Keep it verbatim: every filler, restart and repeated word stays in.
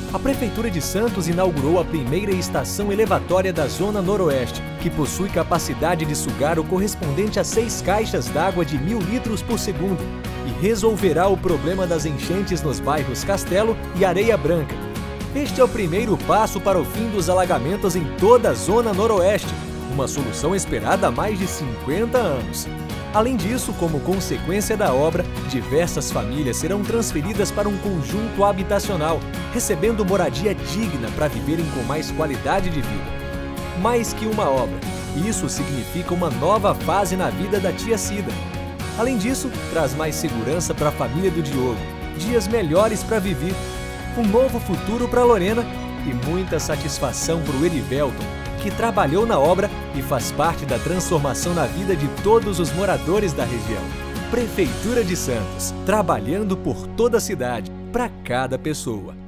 A Prefeitura de Santos inaugurou a primeira estação elevatória da Zona Noroeste, que possui capacidade de sugar o correspondente a seis caixas d'água de mil litros por segundo e resolverá o problema das enchentes nos bairros Castelo e Areia Branca. Este é o primeiro passo para o fim dos alagamentos em toda a Zona Noroeste, uma solução esperada há mais de cinquenta anos. Além disso, como consequência da obra, diversas famílias serão transferidas para um conjunto habitacional, recebendo moradia digna para viverem com mais qualidade de vida. Mais que uma obra, isso significa uma nova fase na vida da tia Cida. Além disso, traz mais segurança para a família do Diogo, dias melhores para viver, um novo futuro para Lorena e muita satisfação para o Erivelton, que trabalhou na obra e faz parte da transformação na vida de todos os moradores da região. Prefeitura de Santos, trabalhando por toda a cidade, para cada pessoa.